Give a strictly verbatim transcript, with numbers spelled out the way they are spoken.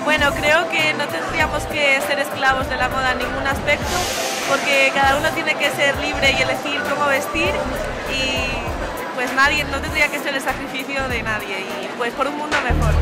Bueno, creo que no tendríamos que ser esclavos de la moda en ningún aspecto, porque cada uno tiene que ser libre y elegir cómo vestir y pues nadie, no tendría que ser el sacrificio de nadie y pues por un mundo mejor.